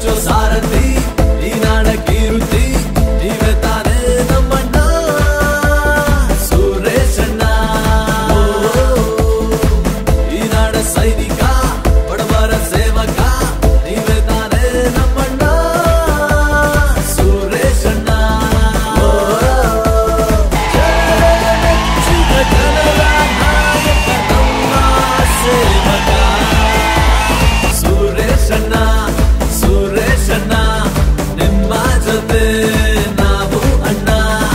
ಮಿಂಚೋ ಸಾರಥಿ ಈ ನಾಡ ಕೀರುತಿ ನೀವೇ ತಾನೇ ನಮ್ಮಣ್ಣ ಸುರೇಶಣ್ಣ ಈ ನಾಡ ಸೈನಿಕ ಬಡವರ ಸೇವಕ ನೀವೇ ತಾನೇ ನಮ್ಮಣ್ಣ ಸುರೇಶಣ್ಣ ಜನರ ನಾಯಕ ನಮ್ಮ ಸೇವಕ ಸುರೇಶಣ್ಣ ಸುರೇಶಣ್ಣ ನಿಮ್ಮ ಜೊತೆ ನಾವು ಅಣ್ಣ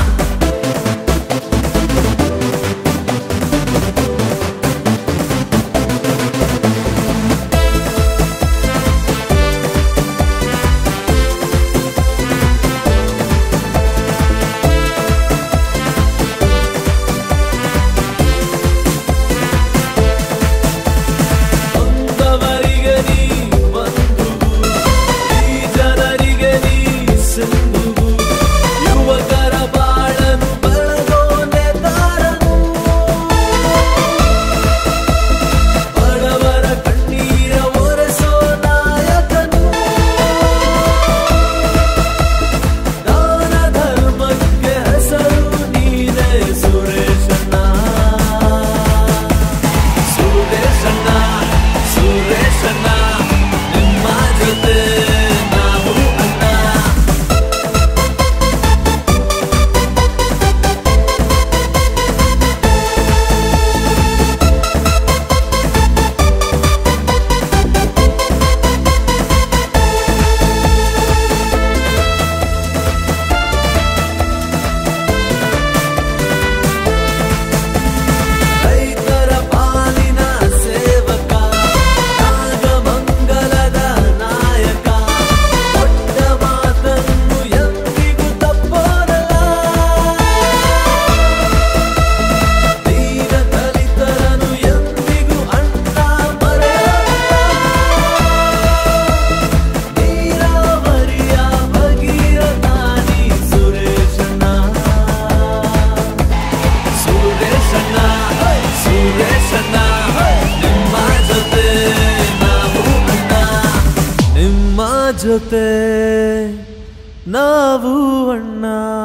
ಬಂದವರಿಗೆ ನೀ ಬಂಧುವು ಈ ಜನರಿಗೆ ನೀ ಸಿಂಧುವು ಯುವಕರ ಬಾಳನು ಬೆಳಗೋ ನೇತಾರನು ಬಡವರ ಕಣ್ಣೀರ ಒರೆಸೋ ನಾಯಕನು ದಾನ ಧರ್ಮಕ್ಕೆ ಹೆಸರು ನೀನೇ ಸುರೇಶಣ್ಣ ಸುರೇಶಣ್ಣ ಸುರೇಶಣ್ಣ ನಿಮ್ಮ ಜೊತೆ ನಾವು ಅಣ್ಣ ರೈತರ ಪಾಲಿನ ಸೇವಕ ನಾಗಮಂಗಲದ ನಾಯಕ ಕೊಟ್ಟ ಮಾತನ್ನು ಎಂದಿಗೂ ತಪ್ಪೋರಲ್ಲ ದೀನ ದಲಿತರನು ಎಂದಿಗೂ ಅಣ್ಣ ಮರೆಯಲ್ಲ ನೀರಾವರಿಯ ಭಗೀರಥಾನಿ ಸುರೇಶಣ್ಣ ಸುರೇಶಣ್ಣ ಸುರೇಶಣ್ಣ ನಿಮ್ಮ ಜೊತೆ ನಾವು ಅಣ್ಣ ನಿಮ್ಮ ಜೊತೆ ನಾವು ಅಣ್ಣ